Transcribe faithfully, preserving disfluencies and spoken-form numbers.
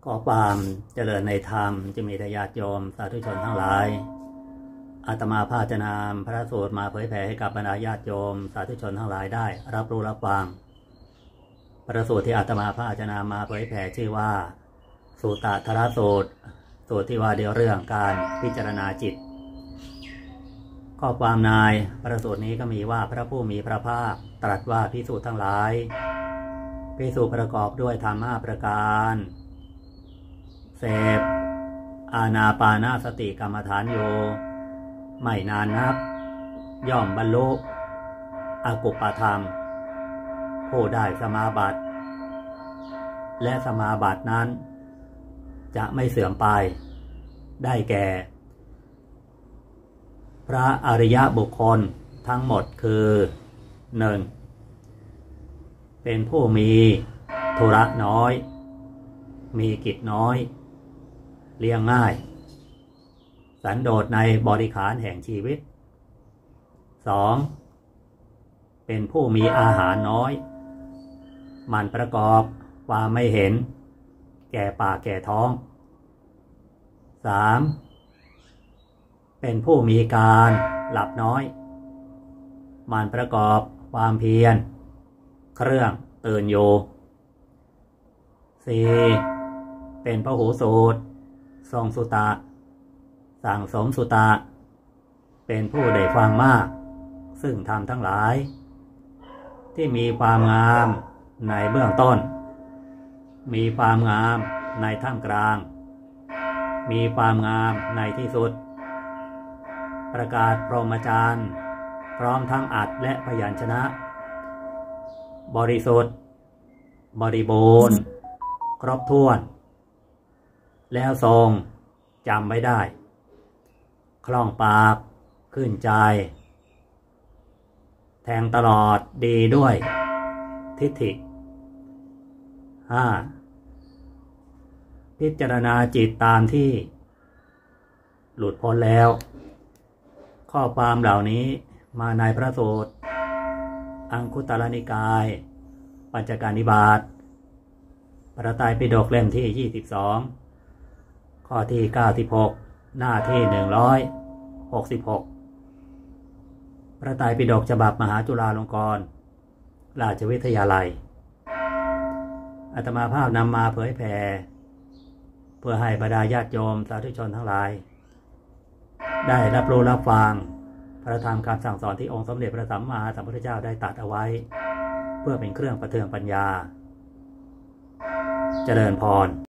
ขอความเจริญในธรรมจะมีญาติโยมสาธุชนทั้งหลายอาตมาภาพจะนำพระสูตรมาเผยแผ่ให้กับบรรดาญาติโยมสาธุชนทั้งหลายได้รับรู้รับฟังพระสูตรที่อาตมาภาพจะนำมาเผยแผ่ชื่อว่าสุตตรสูตรสูตรที่ว่าเดียวเรื่องการพิจารณาจิตข้อความในพระสูตรนี้ก็มีว่าพระผู้มีพระภาคตรัสว่าภิกษุทั้งหลายภิกษุประกอบด้วยธรรมห้าประการเสพอานาปานสติกรรมฐานอยู่ไม่นานนักย่อมบรรลุอกุปธรรมผู้ได้สมาบัติและสมาบัตินั้นจะไม่เสื่อมไปได้แก่พระอริยบุคคลทั้งหมดคือหนึ่งเป็นผู้มีธุระน้อยมีกิจน้อยเลี้ยงง่ายสันโดษในบริขารแห่งชีวิตสองเป็นผู้มีอาหารน้อยมันประกอบความไม่เห็นแก่ปากแก่ท้องสามเป็นผู้มีการหลับน้อยมันประกอบความเพียรเครื่องตื่นอยู่สี่เป็นพหูสูตรทรงสุตะสั่งสมสุตะเป็นผู้ได้ฟังมากซึ่งธรรมทั้งหลายที่มีความงามในเบื้องต้นมีความงามในท่ามกลางมีความงามในที่สุดประกาศพรหมจรรย์พร้อมทั้งอัตและพยัญชนะบริสุทธิ์บริบูรณ์ครบถ้วนแล้วทรงจำไว้ได้คล่องปากขึ้นใจแทงตลอดดีด้วยทิฏฐิห้าพิจารณาจิตตามที่หลุดพ้นแล้วข้อความเหล่านี้มาในพระสูตรอังคุตรนิกายปัญจการนิบาตพระไตรปิฎกเล่มที่ยี่สิบสองข้อที่เก้าสิบหกหน้าที่หนึ่งร้อยหกสิบหกพระไตรปิฎกฉบับมหาจุฬาลงกรณราชวิทยาลัยอาตมาภาพนำมาเผยแผ่เพื่อให้บรรดาญาติโยมสาธุชนทั้งหลายได้รับรู้รับฟังพระธรรมคำสั่งสอนที่องค์สมเด็จพระสัมมาสัมพุทธเจ้าได้ตรัสเอาไว้เพื่อเป็นเครื่องประเทืองปัญญาเจริญพร